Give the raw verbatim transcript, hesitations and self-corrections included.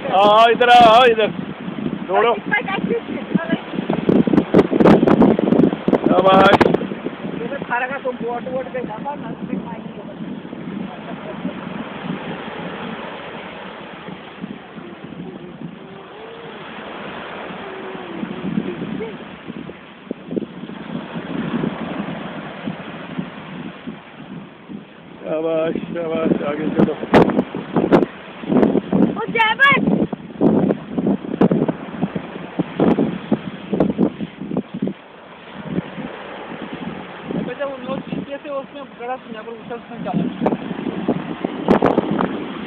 हाँ इधर आओ इधर दौड़ो। शाबाश। शाबाश शाबाश आगे चलो। जब उन लोग पीछे से उसमें गलत यहाँ पर उछल उसमें चला।